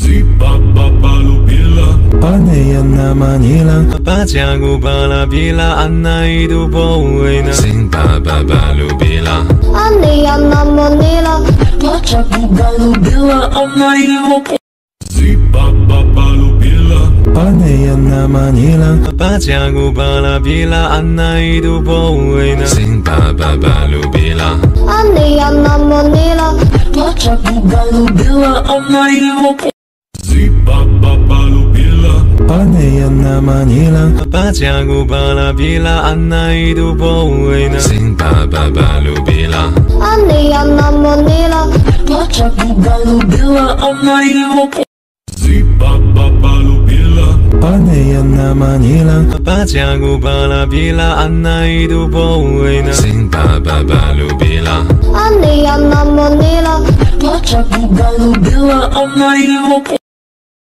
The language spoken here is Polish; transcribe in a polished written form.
Paneya na Manila, Pajago balabila, Anaidu Boena, Sing Baba Balubila. Paneya na Manila, Pajago balubila, Anaidu Paneya na Manila, Pajago balabila, Anaidu Boena, Sing Baba Balubila. Paneya na Manila, Pajago balubila, Anaidu Paneya na Manila, Pajago balabila, Anaidu Boena, Sing Baba Balubila. Paneya na Manila, Pajago balubila, Anaidu Paneya na Manila, Pajago balabila, Anaidu Boena, Sing Baba Balubila. Paneya na Manila, Pajago balubila, Anaidu